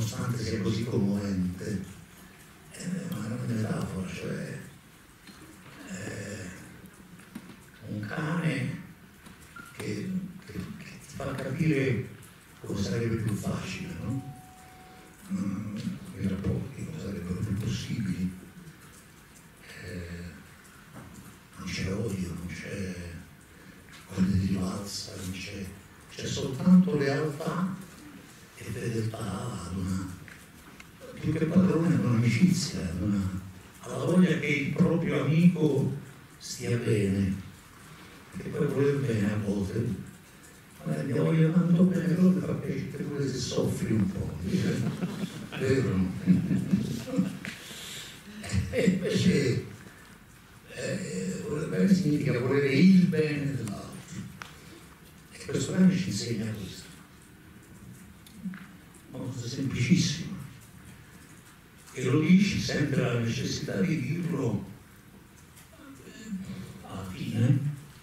nonostante sia così commovente, è una grande metafora, cioè un cane che ti fa capire come sarebbe più facile, no? I rapporti come sarebbero più possibili. Non c'è odio, non c'è odio di rivalsa, non c'è soltanto lealtà e fedeltà ad una, più che padrone, ad un'amicizia, alla voglia che il proprio amico stia bene, che poi voler bene a volte. Ti voglio tanto bene, però ti fa piacere pure se soffri un po', vero? E invece voler bene significa volere il bene dell'altro. E questo cane ci insegna questo. Una cosa semplicissima. E lo dici, sente la necessità di dirlo alla fine,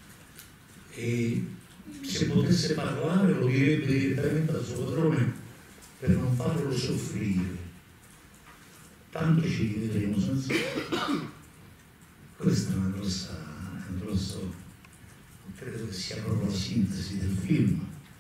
e se potesse parlare lo direbbe direttamente al suo padrone per non farlo soffrire. Tanto ci rivedremo senza. Questa è una grossa, credo che sia proprio la sintesi del film.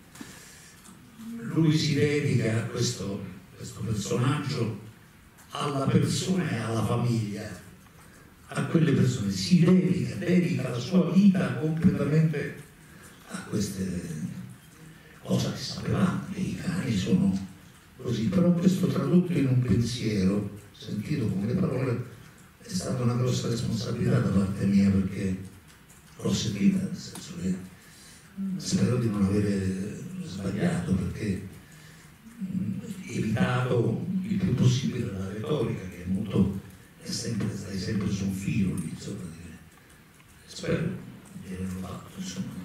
Lui si dedica a questo personaggio alla persona e alla famiglia, a quelle persone, si dedica la sua vita completamente a queste cose che sapevamo, che i cani sono così, però questo tradotto in un pensiero, sentito con le parole, è stata una grossa responsabilità da parte mia, perché l'ho sentita, nel senso che spero di non avere sbagliato, perché evitato il più possibile la retorica, che è molto, stai sempre su un filo lì, insomma, spero di averlo fatto, insomma.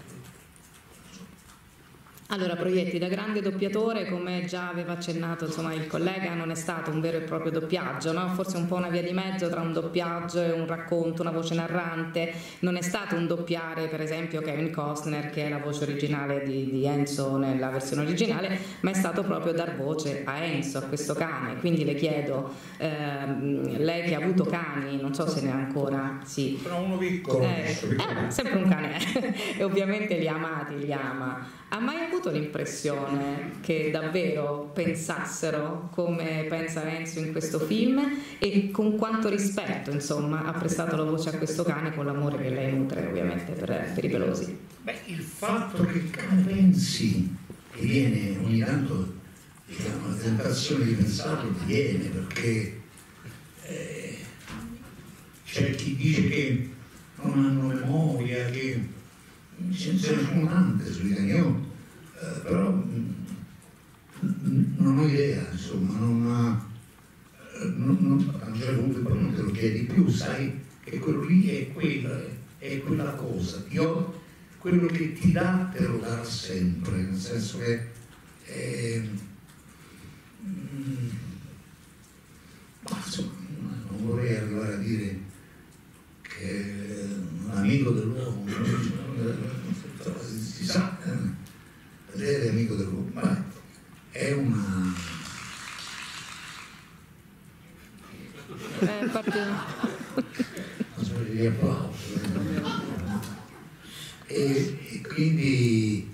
Allora, Proietti, da grande doppiatore, come già aveva accennato insomma, il collega, non è stato un vero e proprio doppiaggio, no? Forse un po' una via di mezzo tra un doppiaggio e un racconto, una voce narrante. Non è stato un doppiare, per esempio, Kevin Costner, che è la voce originale di Enzo nella versione originale, ma è stato proprio dar voce a Enzo, a questo cane. Quindi le chiedo, lei che ha avuto cani, non so se ne ha ancora, sì. Però uno piccolo. Sempre un cane, e ovviamente li ha amati, li ama. Ha mai avuto l'impressione che davvero pensassero come pensa Enzo in questo film, e con quanto rispetto insomma ha prestato la voce a questo cane, con l'amore che lei nutre ovviamente per i pelosi? Beh, il fatto che il cane pensi, che viene ogni tanto, diciamo, la tentazione di pensarlo viene, perché c'è chi dice che non hanno memoria, che ce ne sono tante sui cani. Io però non ho idea, insomma, a un certo punto poi non te lo chiedi più, sai che quello lì è quella cosa, quello che ti dà te lo darà sempre, nel senso che insomma, non vorrei arrivare a dire che un amico dell'uomo si sa, lei è amico dell'uomo, ma è una sorta di applauso, e quindi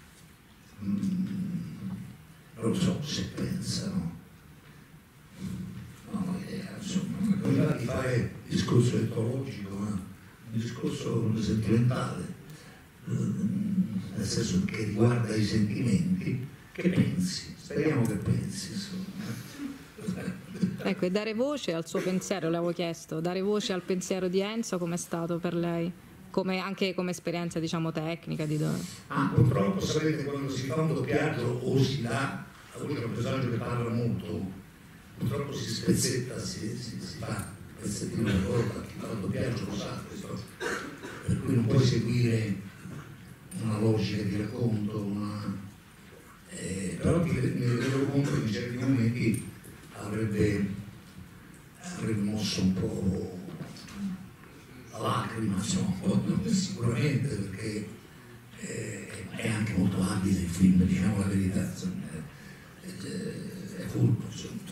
non so se pensano, non ho idea, insomma, non di fare discorso etologico, ma un discorso sentimentale, nel senso che riguarda i sentimenti. Che pensi? Speriamo che pensi, insomma. Ecco, e dare voce al suo pensiero, le avevo chiesto, dare voce al pensiero di Enzo com'è stato per lei? Anche come esperienza, diciamo, tecnica di purtroppo sapete, quando si fa un doppiaggio o si dà la voce a un personaggio che parla molto, purtroppo si spezzetta, si fa pezzettino di corda, chi fa il doppiaggio lo sa questo, per cui non puoi seguire una logica di racconto, però mi rendevo conto che in certi momenti avrebbe mosso un po' la lacrima, insomma, sicuramente, perché è anche molto abile il film, diciamo la verità, insomma, è furbo,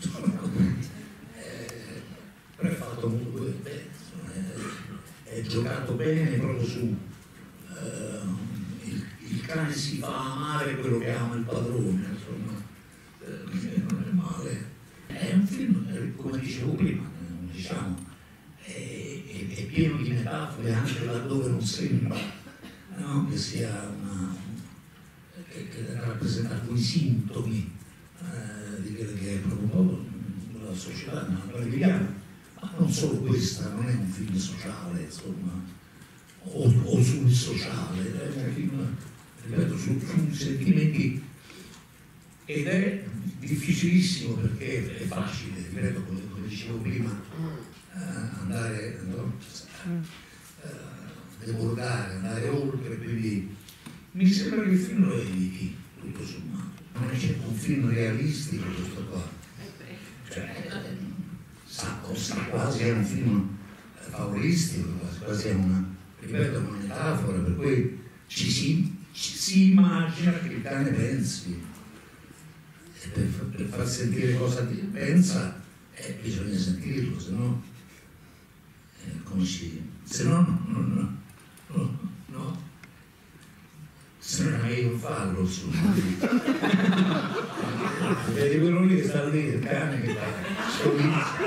però è fatto molto bene, è giocato bene proprio su il cane si fa amare quello che ama il padrone, insomma, non è male. È un film, come dicevo prima, diciamo, è pieno di metafore anche laddove non sembra, no? Che sia che rappresenta alcuni sintomi di quello che è proprio un po' la società nella quale viviamo, ma non solo questa, non è un film sociale, insomma, o sul sociale, è un film, ripeto, su sentimenti, ed è difficilissimo perché è facile, ripeto, come dicevo prima, andare, debordare, andare oltre, quindi mi sembra che il film lo eviti, tutto sommato. Non è certo un film realistico questo qua, cioè sta quasi a un film favoristico, quasi a una, ripeto, una metafora, per cui ci si immagina che il cane pensi, e per far sentire cosa pensa bisogna sentirlo, se no come se no no, se no è meglio non farlo, insomma. Vedi quello lì che sta lì, il cane che fa scolizia.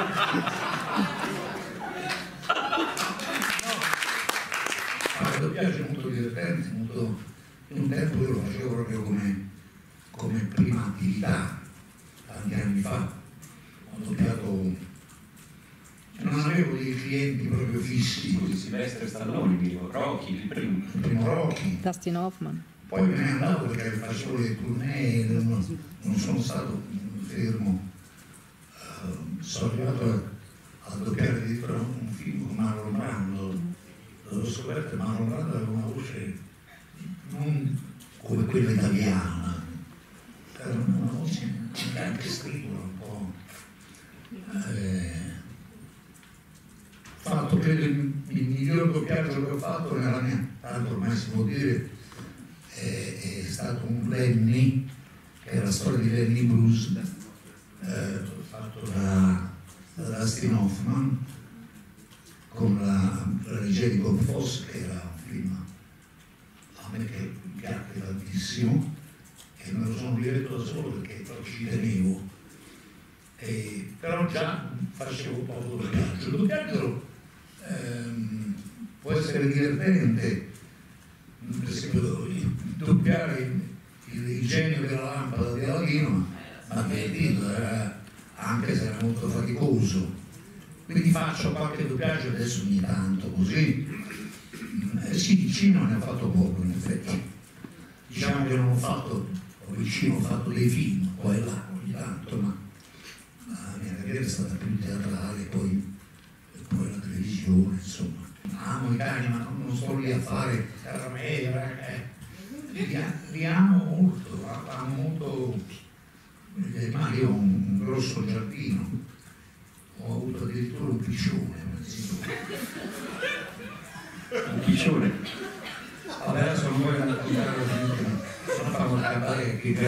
Il doppiaggio è molto divertente, molto, in un tempo io lo facevo proprio come prima attività, tanti anni fa. Ho doppiato, non avevo dei clienti proprio fissi. Scusi, Silvestre Stallone, Rocky, il primo Rocky. Dustin Hoffman. Poi me ne andavo perché facevo le tournée, non sono stato fermo. Sono arrivato a doppiare addirittura un film con Marlon Brando. L'ho scoperto che Marlon Brando aveva una voce non come quella italiana, era una voce anche scrittura un po'. Fatto credo il miglior doppiaggio che ho fatto nella mia, tanto ormai si può dire, è stato un Lenny, che è la storia di Lenny Bruce, fatto da Dustin Hoffman, con la regia di Bob Fosse, che era un film a me che piace tantissimo, e me lo sono diretto da solo perché ci tenevo, però già facevo un po' di doppiaggio. Il doppiaggio può essere divertente, per esempio doppiare il genio della lampada di Aladino, ma anche se era molto faticoso, quindi faccio qualche doppiaggio adesso ogni tanto così. Sì, vicino ne ho fatto poco in effetti, diciamo che non ho fatto, vicino ho fatto dei film qua e là ogni tanto, ma la mia carriera è stata più teatrale, poi la televisione, insomma. Amo i cani, ma non sto lì a fare li amo molto, gli animali. Io ho un grosso giardino, ho avuto addirittura un piccione. Un piccione? Vabbè, adesso non voglio raccontare non fanno cantare chi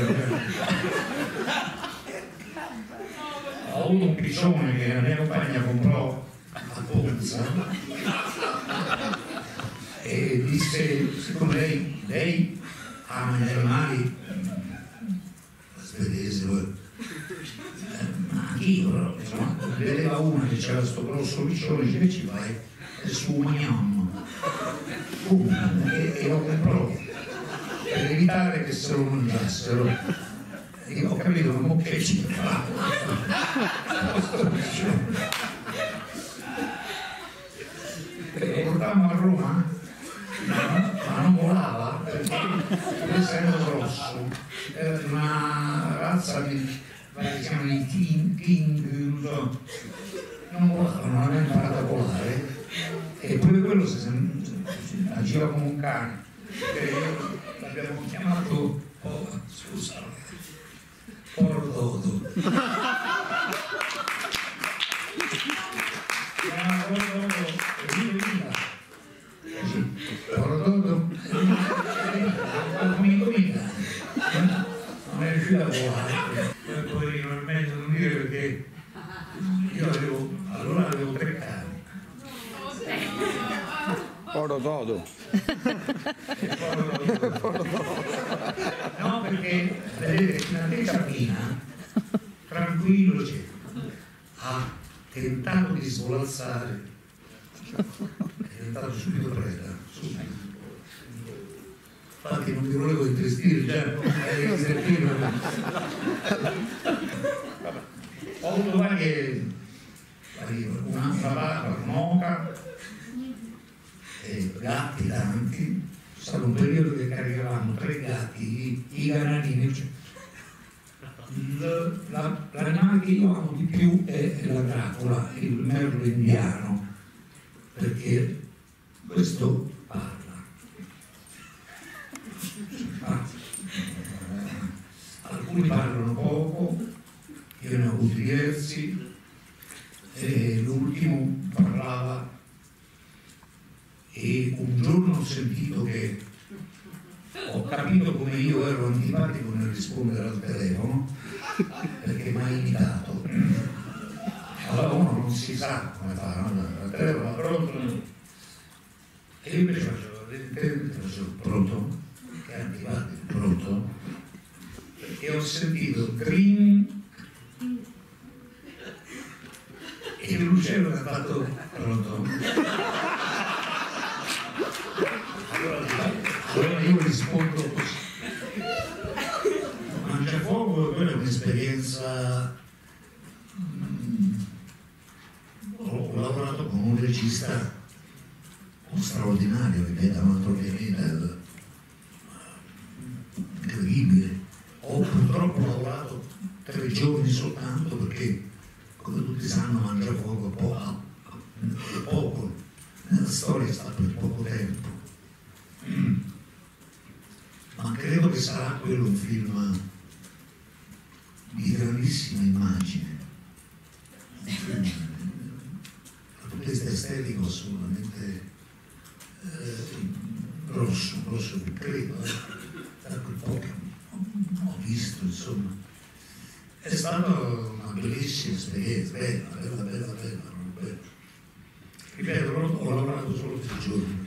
ho avuto un piccione che la mia compagna comprò a Ponza e disse, siccome lei ama gli animali, svedese, ma anch'io, però, insomma, vedeva una che c'era questo grosso piccione, dice che ci fai? È su Magnon, e lo comprò per evitare che se lo mangiassero. E io ho capito, ma che ci fa? Lo portammo a Roma, ma non volava, perché essendo grosso, era di una razza di, si chiamano i King, non volava, non aveva imparato a volare, e pure quello agiva come un cane, l'abbiamo chiamato, Pordodo. Pordodo come non è riuscito a volare, poverino, Io allora avevo 3 cani. Oro todo. No, perché vedete, la Trecciatina, tranquillo, ha tentato di svolazzare, è diventato subito preda, subito. Infatti non mi volevo intristire, già ho avuto varie, una moca, gatti tanti. C'è stato un periodo che caricavamo 3 gatti, i canalini. Cioè, l'animale che io amo di più è la dracola, il merlo indiano, perché questo parla. Alcuni parlano poco, io ne ho avuti diversi, e l'ultimo parlava, e un giorno ho sentito che ho capito come io ero antipatico nel rispondere al telefono, perché mi ha imitato. Allora uno non si sa come fa, no? Al telefono pronto, e io invece facevo pronto, che è antipatico, pronto, e ho sentito dring, e l'uccello mi ha fatto pronto. Allora io rispondo così. Mangiafuoco, quella è un'esperienza. Ho lavorato con un regista straordinario, ripeto, un altro pianeta, incredibile. Ho purtroppo lavorato 3 giorni soltanto perché, come tutti sanno, Mangiafuoco poco, nella storia sta per poco tempo. Ma credo che sarà quello un film di grandissima immagine, tutto questo estetico assolutamente grosso, credo, da quel po' che ho visto, insomma. È stata una bellissima esperienza, bella. Ripeto, ho lavorato solo 3 giorni.